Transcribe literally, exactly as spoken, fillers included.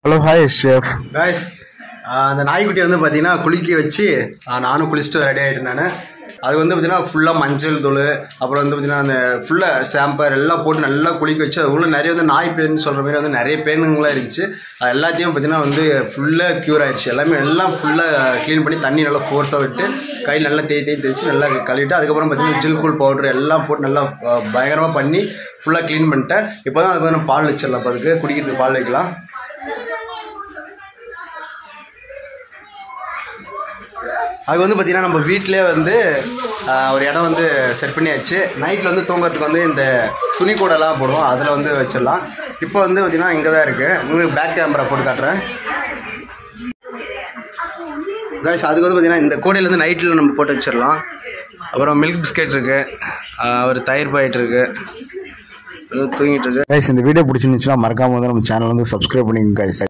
Hello hi chef guys. அந்த நாய்க்குட்டி வந்து பார்த்தீங்கன்னா குளிக்க வச்சு நானும் குளிச்சுட்டு ரெடி ஆகிட்டேன். நான் அது வந்து பார்த்தீங்கன்னா ஃபுல்லாக மஞ்சள் தூள், அப்புறம் வந்து பார்த்தீங்கன்னா அந்த ஃபுல்லாக ஷாம்பர் எல்லாம் போட்டு நல்லா குளிக்க வச்சு அதுக்குள்ளே நிறைய வந்து நாய் பேன் சொல்கிற மாதிரி வந்து நிறைய பேனுங்களாம் இருந்துச்சு. அது எல்லாத்தையும் பார்த்தீங்கன்னா வந்து ஃபுல்லாக க்யூர் ஆகிடுச்சு. எல்லாமே எல்லாம் ஃபுல்லாக க்ளீன் பண்ணி தண்ணி நல்லா ஃபோர்ஸாக விட்டு கையில் நல்லா தேய் தேய் தேய்ச்சி நல்லா கழுவிட்டு அதுக்கப்புறம் பார்த்தீங்கன்னா ஜில் கூல் பவுட்ரு எல்லாம் போட்டு நல்லா பயங்கரமாக பண்ணி ஃபுல்லாக க்ளீன் பண்ணிட்டேன். இப்போ தான் அதுக்கு வந்து பால் வச்சிடலாம். இப்போ அதுக்கு குடிக்கிறதுக்கு பால் வைக்கலாம். அது வந்து பார்த்திங்கன்னா நம்ம வீட்டிலே வந்து ஒரு இடம் வந்து செட் பண்ணியாச்சு. நைட்டில் வந்து தூங்குறதுக்கு வந்து இந்த துணி கூடலாம் போடுவோம், அதில் வந்து வச்சிடலாம். இப்போ வந்து பார்த்திங்கன்னா இங்கே தான் இருக்குது. உங்களுக்கு பேக் கேமரா போட்டு காட்டுறேன் காய்ஸ். அதுக்கு வந்து பார்த்திங்கன்னா இந்த கூடையில் வந்து நைட்டில் நம்ம போட்டு வச்சிடலாம். அப்புறம் மில்க் பிஸ்கெட் இருக்குது, ஒரு தயிர் பாக்கெட் இருக்குது, தூங்கிட்டு இருக்கு. கைஸ் இந்த வீடியோ பிடிச்சிருந்துச்சுன்னா மறக்காம வந்து நம்ம சேனல் வந்து சப்ஸ்கிரைப் பண்ணிக்கோங்க கைஸ்.